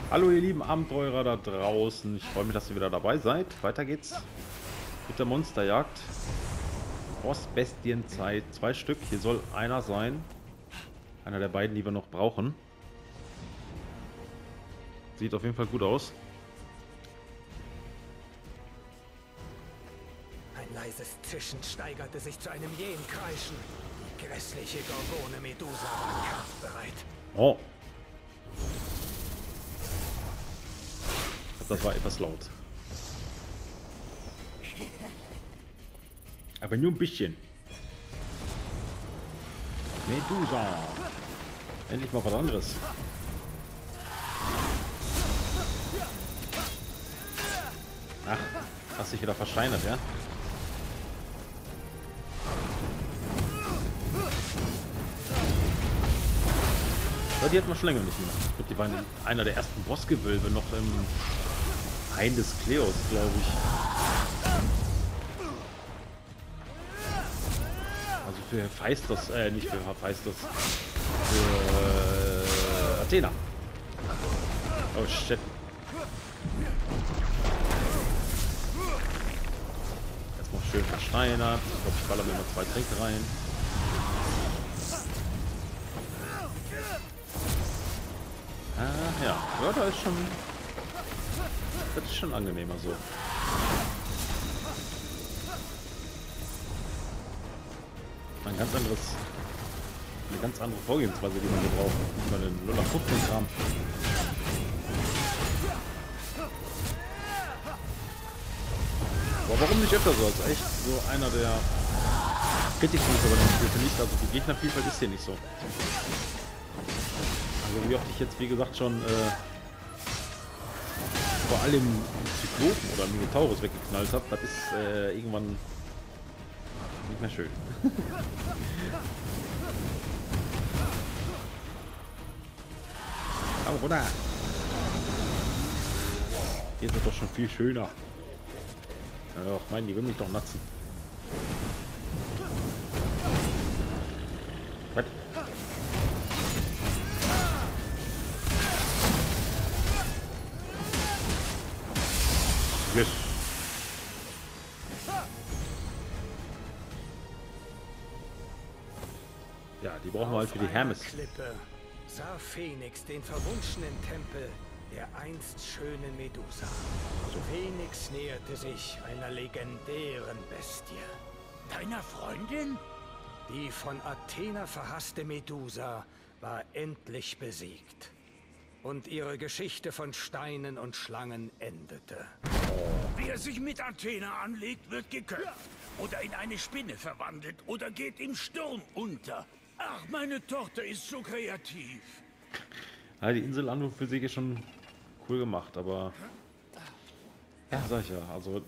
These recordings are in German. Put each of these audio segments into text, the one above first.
Hallo ihr lieben Abenteurer da draußen. Ich freue mich, dass ihr wieder dabei seid. Weiter geht's mit der Monsterjagd. Frostbestienzeit. 2 Stück. Hier soll einer sein. Einer der beiden, die wir noch brauchen. Sieht auf jeden Fall gut aus. Ein leises Zischen steigerte sich zu einem jähen Kreischen. Die grässliche Gorgone Medusa war kampfbereit. Oh. Das war etwas laut. Aber nur ein bisschen. Medusa. Endlich mal was anderes. Ach, hast dich wieder versteinert, ja? Aber die hat man schon länger nicht mehr. Ich glaube, die waren in einer der ersten Bossgewölbe noch im Hain des Kleos, glaube ich. Also für Hephaistos, nicht für Hephaistos, für Athena. Oh shit. Erstmal schön versteinert. Ich glaube, ich baller mir mal 2 Tränke rein. Ah, ja. Ja, da ist schon... Das ist schon angenehmer so. Eine ganz andere Vorgehensweise, die man hier braucht. Nicht mal den 015 Gramm. Aber warum nicht öfter so? Das ist echt so einer der Kritikpunkte bei dem Spiel, finde ich. Also die Gegnervielfalt ist hier nicht so. Also wie oft ich jetzt, wie gesagt, schon vor allem Zyklopen oder Minotaurus weggeknallt habe, das ist irgendwann nicht mehr schön. Aber runter! Hier ist es doch schon viel schöner. Ja, ich meine, die will mich doch natzen. Was? Yes. Ja, die brauchen wir halt für die Hermes. Klippe sah Phoenix den verwunschenen Tempel der einst schönen Medusa. Phoenix näherte sich einer legendären Bestie. Deiner Freundin? Die von Athena verhasste Medusa war endlich besiegt. Und ihre Geschichte von Steinen und Schlangen endete. Wer sich mit Athena anlegt, wird geköpft. Oder in eine Spinne verwandelt. Oder geht im Sturm unter. Ach, meine Tochter ist so kreativ. Ja, die Insel an und für sich ist schon cool gemacht, aber... Ja, sag ich ja, also...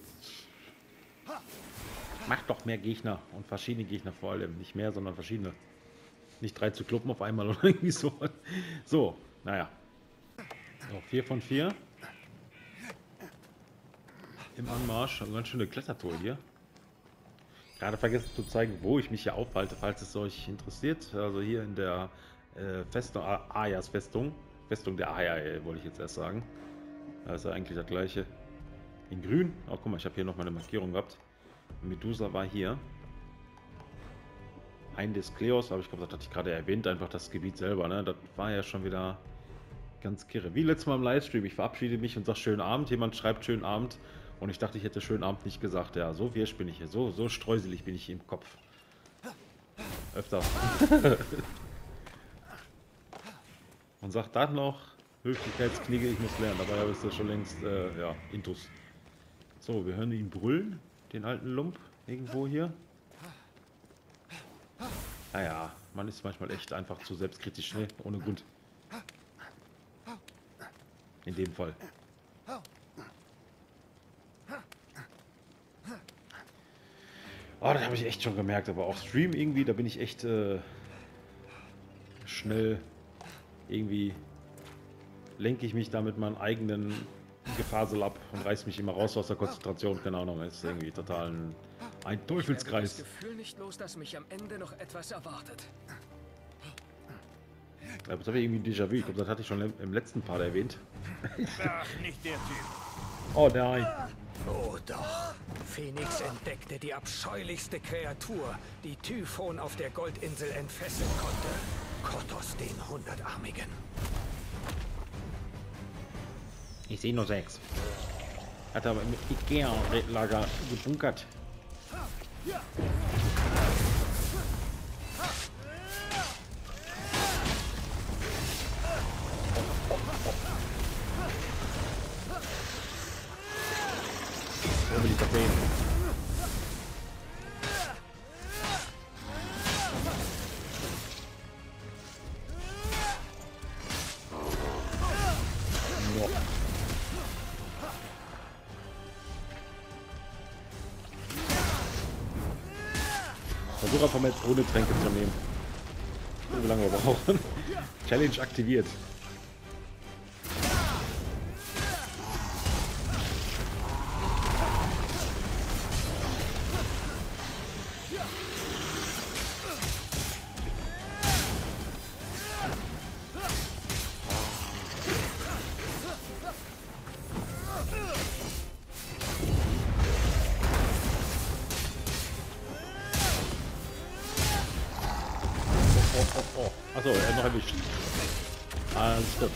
Macht doch mehr Gegner und verschiedene Gegner vor allem. Nicht mehr, sondern verschiedene. Nicht 3 Zyklopen auf einmal oder irgendwie so. So, naja. So, 4 von 4. Im Anmarsch. Eine ganz schöne Klettertour hier. Gerade vergessen zu zeigen, wo ich mich hier aufhalte, falls es euch interessiert. Also hier in der Festung, Ayas Festung. Festung der Aya, wollte ich jetzt erst sagen. Das ist ja eigentlich das gleiche. In grün. Oh, guck mal, ich habe hier noch mal eine Markierung gehabt. Medusa war hier. Hain des Kleos, aber ich glaube, das hatte ich gerade erwähnt, einfach das Gebiet selber. Ne? Das war ja schon wieder ganz kirre. Wie letztes Mal im Livestream. Ich verabschiede mich und sage schönen Abend. Jemand schreibt schönen Abend. Und ich dachte, ich hätte schönen Abend nicht gesagt. Ja, so wirsch bin ich hier. So streuselig bin ich hier im Kopf. Öfter. Und sagt dann noch, Höflichkeitsknigge, ich muss lernen. Dabei habe ich das schon längst, ja, Intus. So, wir hören ihn brüllen. Den alten Lump. Irgendwo hier. Naja, man ist manchmal echt einfach zu selbstkritisch, ne? Ohne Grund. In dem Fall. Oh, das habe ich echt schon gemerkt, aber auf Stream irgendwie, da bin ich echt schnell irgendwie lenke ich mich da mit meinen eigenen Gefasel ab und reiß mich immer raus aus der Konzentration. Keine Ahnung, ist irgendwie total ein Teufelskreis. Ich werde das Gefühl nicht los, dass mich am Ende noch etwas erwartet. Aber das habe ich irgendwie ein Déjà-vu. Ich glaube, das hatte ich schon im letzten Part erwähnt. Ach, nicht der Typ. Oh nein. Oh doch. Phoenix entdeckte die abscheulichste Kreatur, die Typhon auf der Goldinsel entfesseln konnte. Kotos den 100-Armigen. Ich sehe nur 6. Hat aber im Ikea-Lager gebunkert. Wo will ich das sehen? No. Versuch einfach mal jetzt ohne Tränke zu nehmen. Wie lange wir brauchen. Challenge aktiviert. Oh. Achso, er hat noch erwischt. Alles gut.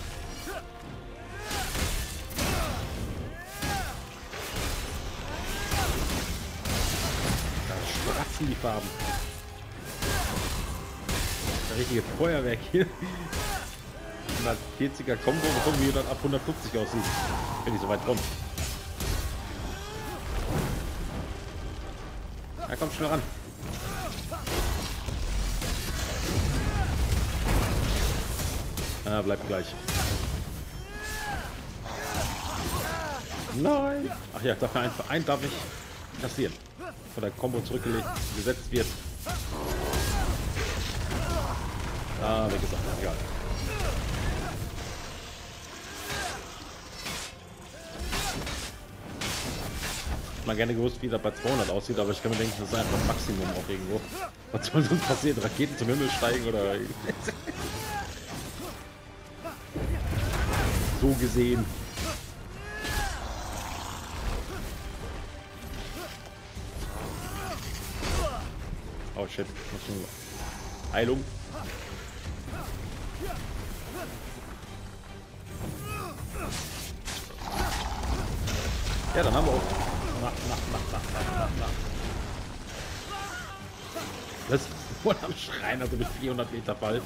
Da stratzen die Farben. Das richtige Feuerwerk hier. 140er Kombo, wie dann ab 150 aussieht. Wenn ich so weit komme. Ja, komm schnell ran. Bleibt gleich. Nein! Ach ja, dafür ein darf ich kassieren. Von der Combo zurückgelegt, gesetzt wird. Ah, wie gesagt, egal. Ich mal gerne gewusst, wie das bei 200 aussieht, aber ich kann mir denken, das ist einfach Maximum auch irgendwo. Was soll sonst passieren? Raketen zum Himmel steigen oder... So gesehen. Oh shit. Heilung. Ja, dann haben wir auch. Das ist wohl am Schrein, also mit 400 Meter Fall.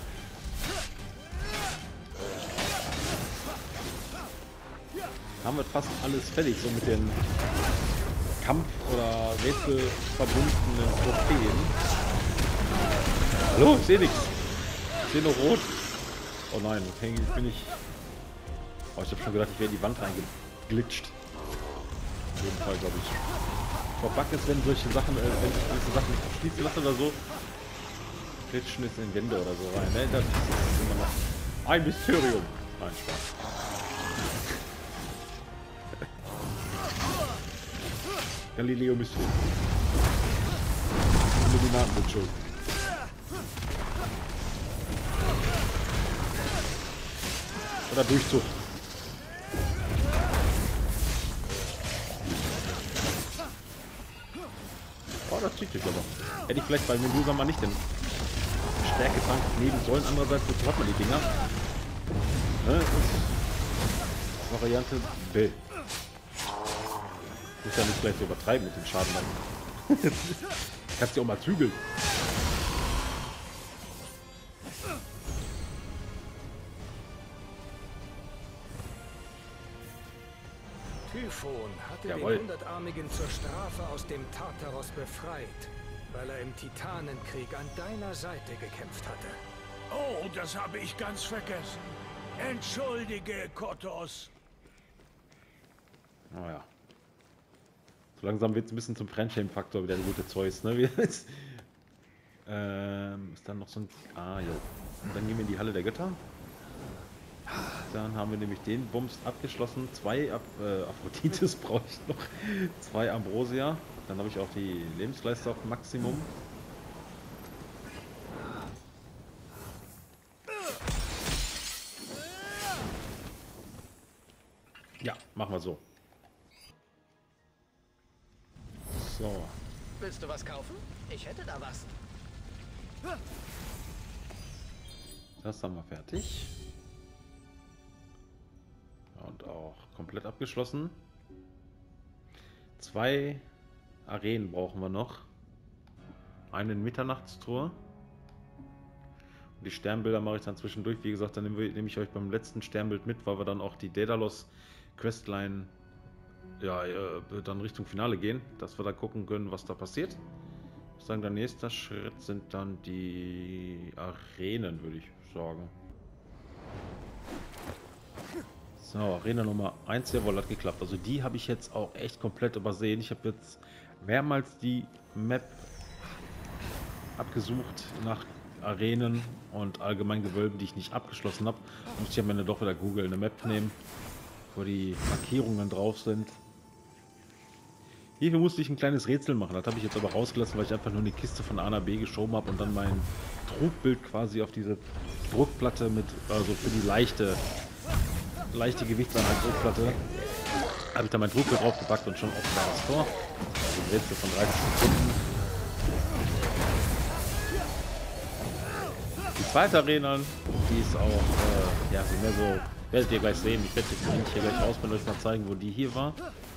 Haben wir fast alles fertig, so mit den Kampf- oder Rätsel verbundenen Trophäen. Hallo, ich sehe nichts. Ich sehe nur rot. Oh nein, bin ich... Oh, ich habe schon gedacht, ich wäre in die Wand reingeglitscht. Auf jeden Fall, glaube ich. Verbuggt ist, wenn solche Sachen, wenn ich gewisse Sachen nicht abschließen lasse oder so. Glitschen ist in Wände oder so rein. Ne? Das ist immer noch ein Mysterium. Nein, Spaß. Galileo Mysterium. Illuminaten sind schuld. Oder Durchzug. Oh, das zieht sich aber. Hätte ich vielleicht bei Medusa mal nicht den Stärketank nehmen sollen. Andererseits, wozu hat man die Dinger? Ne, das ist Variante B. Muss ja nicht gleich so übertreiben mit dem Schaden dann. Kannst du auch mal zügeln. Typhon hatte Jawohl. den 100-Armigen zur Strafe aus dem Tartaros befreit, weil er im Titanenkrieg an deiner Seite gekämpft hatte. Oh, das habe ich ganz vergessen. Entschuldige, Kotos. Naja. So langsam wird es ein bisschen zum Fremdschämen-Faktor wieder der gute Zeus, ne? Ist dann noch so ein... Ah, jo. Und dann gehen wir in die Halle der Götter. Dann haben wir nämlich den Bums abgeschlossen. 2 Aphrodites brauche ich noch. 2 Ambrosia. Dann habe ich auch die Lebensleiste auf Maximum. Ja, machen wir so. So. Willst du was kaufen? Ich hätte da was. Das haben wir fertig. Und auch komplett abgeschlossen. 2 Arenen brauchen wir noch. Eine Mitternachtstor. Und die Sternbilder mache ich dann zwischendurch. Wie gesagt, dann nehme ich euch beim letzten Sternbild mit, weil wir dann auch die Daedalus Questline dann Richtung Finale gehen, dass wir da gucken können, was da passiert. Ich sagen, der nächste Schritt sind dann die Arenen, würde ich sagen. So, Arena Nummer 1, jawohl, hat geklappt. Also die habe ich jetzt auch echt komplett übersehen. Ich habe jetzt mehrmals die Map abgesucht nach Arenen und allgemein Gewölben, die ich nicht abgeschlossen habe. Muss ich am Ende doch wieder Google eine Map nehmen, wo die Markierungen drauf sind. Hierfür musste ich ein kleines Rätsel machen. Das habe ich jetzt aber rausgelassen, weil ich einfach nur eine Kiste von A nach B geschoben habe und dann mein Trugbild quasi auf diese Druckplatte mit, also für die leichte Gewichtseinheit Druckplatte, habe ich da mein Trugbild draufgepackt und schon offen war das Tor. Ein Rätsel von 30 Sekunden. Die zweite Arena, die ist auch, ja, mehr so, werdet ihr gleich sehen. Ich werde jetzt nicht hier gleich ausbauen und euch mal zeigen, wo die hier war.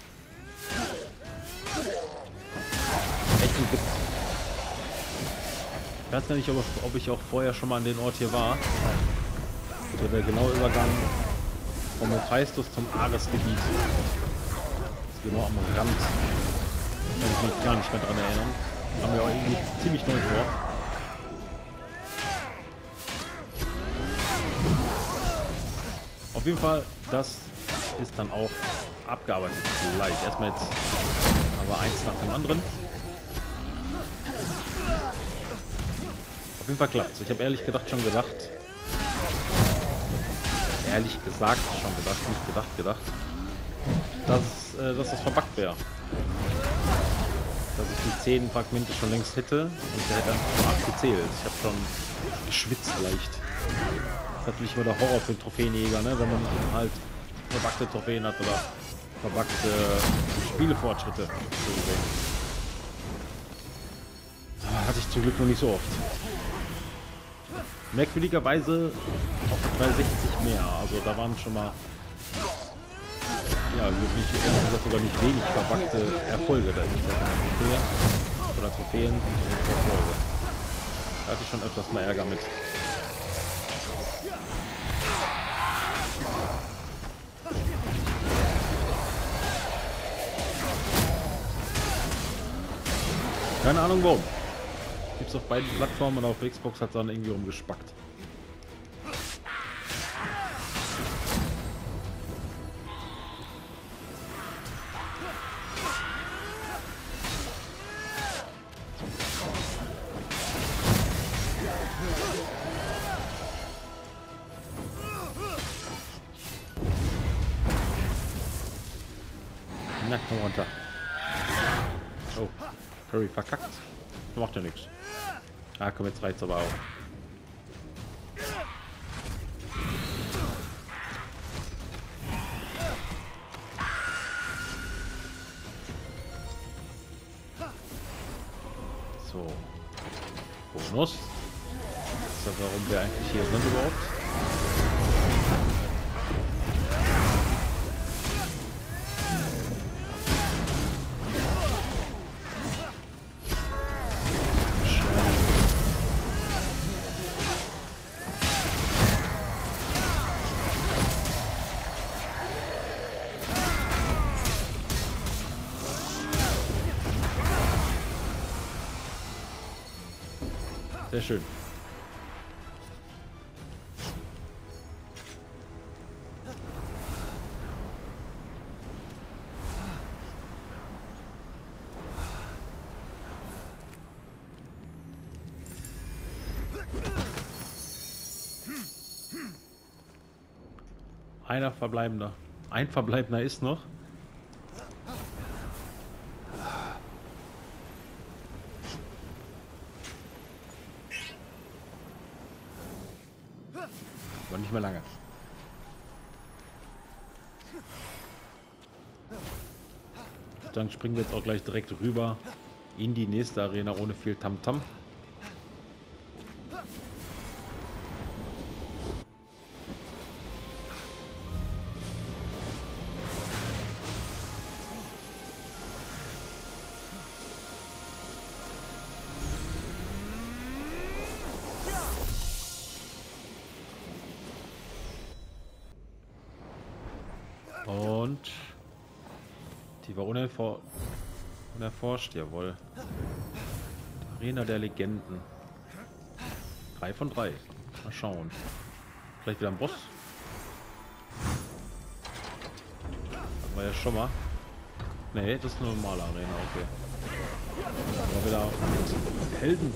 Ich weiß gar nicht, ob ich auch vorher schon mal an den Ort hier war. Also der genaue Übergang vom Hephaistos zum Ares-Gebiet. Genau am Rand. Kann ich mich gar nicht mehr dran erinnern. Haben wir auch irgendwie ziemlich neu vor. Auf jeden Fall, das ist dann auch abgearbeitet. Gleich. Erstmal jetzt aber eins nach dem anderen. Auf jeden Fall klappt es. Ich habe ehrlich gesagt schon gedacht, dass das verbuggt wäre. Dass ich die 10 Fragmente schon längst hätte und der hätte einfach nur 8 gezählt. Ich habe schon geschwitzt leicht. Das ist natürlich immer der Horror für den Trophäenjäger, ne? Wenn man halt verbuggte Trophäen hat oder verbuggte Spielefortschritte. Hatte ich zum Glück noch nicht so oft. Merkwürdigerweise auf 360 mehr. Also da waren schon mal ja wirklich sogar nicht wenig verbuggte Erfolge. Da ist ja oder Trophäen und Erfolge. Da hatte ich schon öfters mal Ärger mit. Keine Ahnung warum. Gibt es auf beiden Plattformen und auf Xbox hat es dann irgendwie rumgespackt. Na, komm runter. Oh, Curry verkackt. Macht ja nichts. Ah, komm, jetzt reicht's aber auch. So. Bonus. Ist das, warum wir eigentlich hier sind überhaupt? Sehr schön. Einer verbleibender. Ein verbleibender ist noch. Aber nicht mehr lange. Dann springen wir jetzt auch gleich direkt rüber in die nächste Arena ohne viel Tamtam. Und die war unerforscht, jawohl. Arena der Legenden. 3 von 3. Mal schauen. Vielleicht wieder ein Boss. Hatten wir ja schon mal. Nee, das ist eine normale Arena, okay. Aber wieder mit Helden.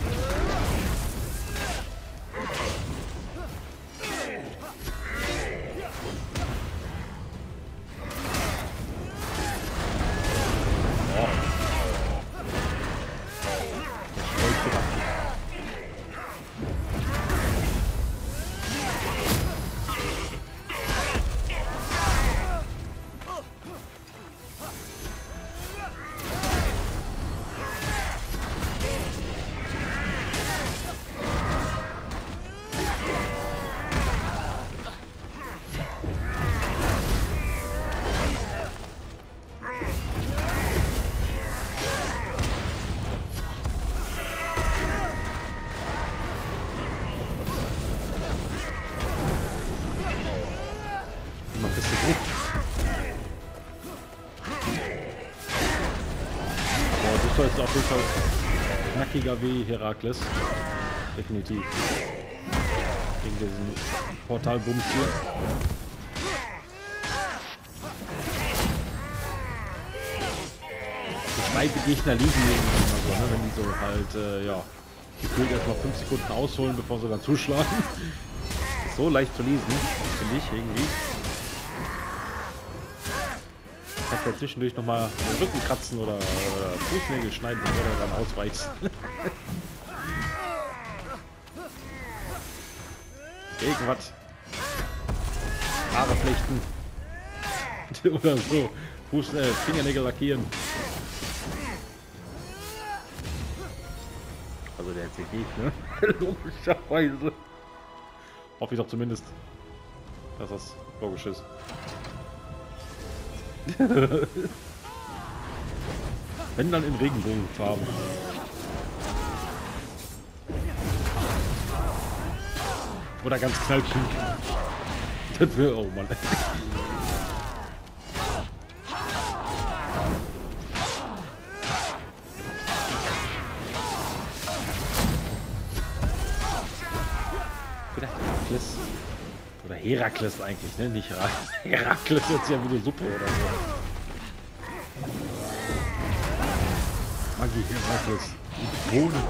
Ist auf jeden Fall knackiger wie Herakles. Definitiv. Gegen diesen Portalbums hier. So steife Gegner liegen also, ne, wenn die so halt, ja, gefühlt erstmal 5 Sekunden ausholen, bevor sie dann zuschlagen. Ist so leicht zu lesen, finde ich irgendwie. Kannst ja zwischendurch nochmal den Rücken kratzen oder Fußnägel schneiden, bevor du dann ausweichst. Irgendwas. Haare flechten. Oder so. Fingernägel lackieren. Also der jetzt geht, ne? Logischerweise. Hoffe ich doch zumindest, dass das logisch ist. Wenn dann in Regenbogenfarben. Oder ganz knallpink. Das wäre, oh Mann. Herakles. Oder Herakles eigentlich, ne? Nicht Herakles, jetzt ja wie eine Suppe oder so. Magie Herakles. Bohnen.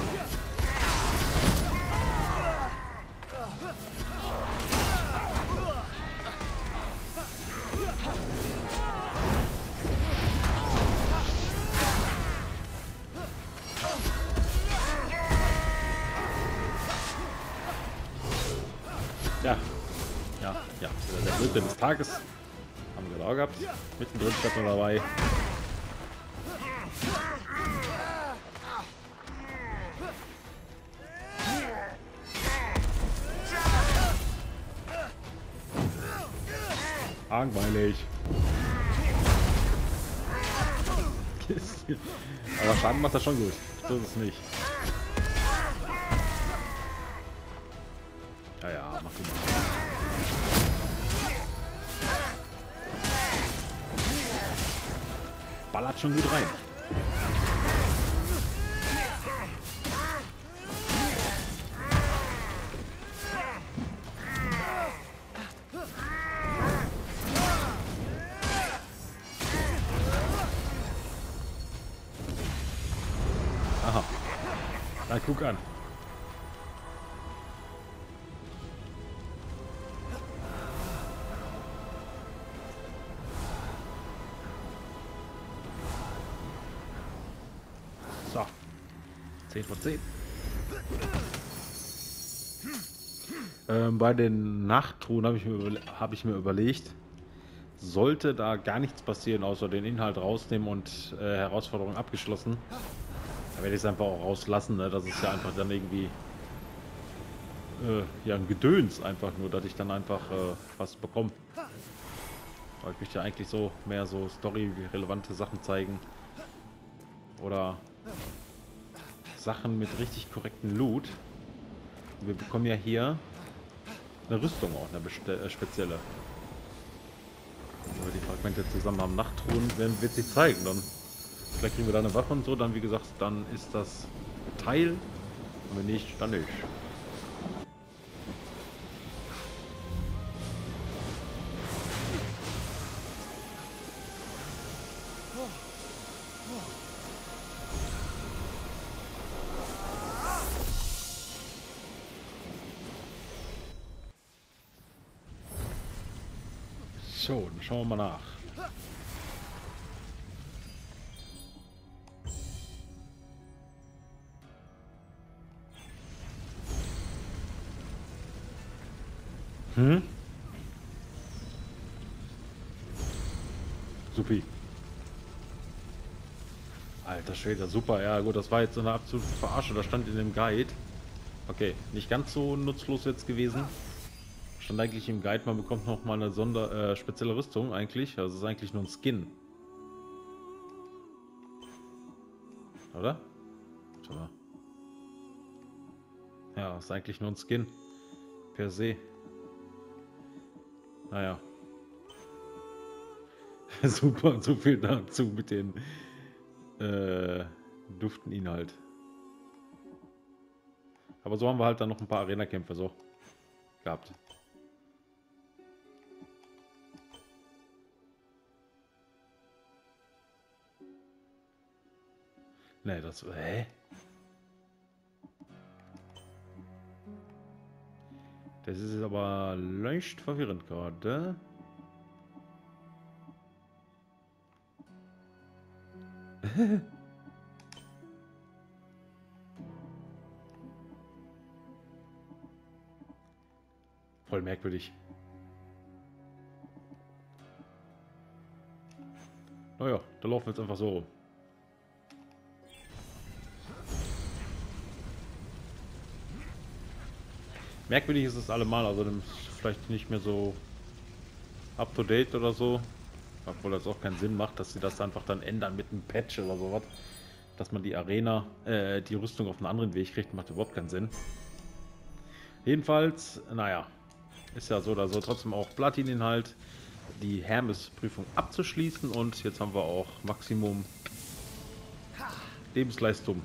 Ja. Der Dritte des Tages. Haben wir gerade auch gehabt. Mittendrin statt nur dabei. Langweilig. Aber Schaden macht das schon gut. So ist es nicht. Ja, mach du mal. Ballert schon gut rein. Aha. Dann guck an. So. 10 von 10. Bei den Nachtruhen habe ich mir überlegt, sollte da gar nichts passieren, außer den Inhalt rausnehmen und Herausforderung abgeschlossen, dann werde ich es einfach auch rauslassen. Ne? Das ist ja einfach dann irgendwie ja, ein Gedöns einfach nur, dass ich dann einfach was bekomme. Aber ich möchte ja eigentlich so mehr so story-relevante Sachen zeigen. Oder Sachen mit richtig korrekten Loot. Und wir bekommen ja hier eine Rüstung auch, eine spezielle. Wenn wir die Fragmente zusammen haben, Nachtruhen, wird sich zeigen. Dann vielleicht kriegen wir da eine Waffe und so. Dann, wie gesagt, dann ist das Teil. Und wenn nicht, dann nicht. So, dann schauen wir mal nach. Supi. Alter Schwede, super. Ja gut, das war jetzt so eine absolute Verarsche. Das stand in dem Guide. Okay, nicht ganz so nutzlos jetzt gewesen. Stand eigentlich im Guide, man bekommt noch mal eine spezielle Rüstung eigentlich. Also es ist eigentlich nur ein Skin. Oder? Ja, ist eigentlich nur ein Skin. Per se. Naja. Super, so viel dazu mit den Dufteninhalt. Aber so haben wir halt dann noch ein paar Arena-Kämpfe so gehabt. Ne, das... Hä? Das ist aber leicht verwirrend gerade. Voll merkwürdig. Naja, da laufen wir jetzt einfach so rum. Merkwürdig ist es allemal, also vielleicht nicht mehr so up to date oder so. Obwohl das auch keinen Sinn macht, dass sie das einfach dann ändern mit einem Patch oder sowas. Dass man die Arena, die Rüstung auf einen anderen Weg kriegt, macht überhaupt keinen Sinn. Jedenfalls, naja, ist ja so oder so trotzdem auch Platin-Inhalt, die Hermes-Prüfung abzuschließen und jetzt haben wir auch Maximum Lebensleistung.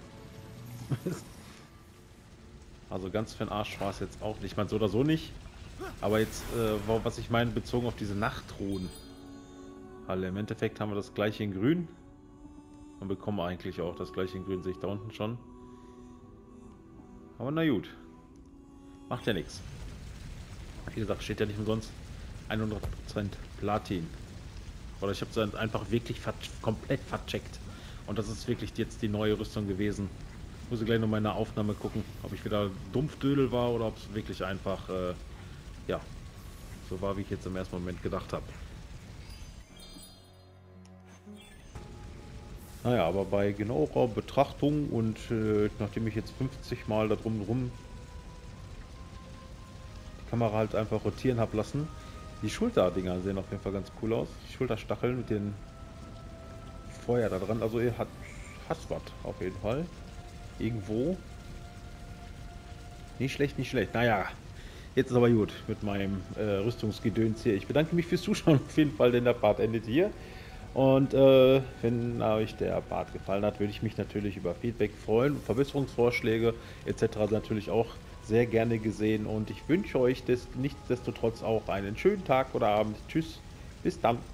Also ganz für den Arsch war es jetzt auch nicht. Ich meine so oder so nicht. Aber jetzt, was ich meine, bezogen auf diese Nachtruhen. Alle im Endeffekt haben wir das gleiche in grün. Und bekommen eigentlich auch das gleiche in grün, sehe ich da unten schon. Aber na gut. Macht ja nichts. Wie gesagt, steht ja nicht umsonst 100% Platin. Oder ich habe es dann einfach wirklich komplett vercheckt. Und das ist wirklich jetzt die neue Rüstung gewesen. Ich muss gleich noch mal in der Aufnahme gucken, ob ich wieder Dumpfdödel war oder ob es wirklich einfach, ja, so war, wie ich jetzt im ersten Moment gedacht habe. Naja, aber bei genauerer Betrachtung und nachdem ich jetzt 50 Mal da rum die Kamera halt einfach rotieren habe lassen, die Schulterdinger sehen auf jeden Fall ganz cool aus. Die Schulterstacheln mit den Feuer da dran, also ihr hat was auf jeden Fall. Irgendwo. Nicht schlecht, nicht schlecht. Naja, jetzt ist aber gut mit meinem Rüstungsgedöns hier. Ich bedanke mich fürs Zuschauen auf jeden Fall, denn der Part endet hier. Und wenn euch der Part gefallen hat, würde ich mich natürlich über Feedback freuen. Verbesserungsvorschläge etc. natürlich auch sehr gerne gesehen. Und ich wünsche euch nichtsdestotrotz auch einen schönen Tag oder Abend. Tschüss, bis dann.